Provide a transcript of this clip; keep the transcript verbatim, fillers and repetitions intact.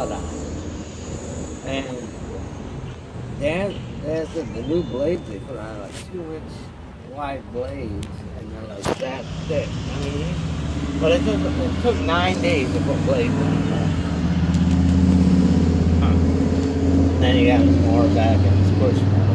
lot on it. And Dad, Dad said the new blades they put on are like two inch wide blades, and they're like that thick. I mean, but it took, it took nine days to put blades on. Huh. And then you got more back and it's pushed.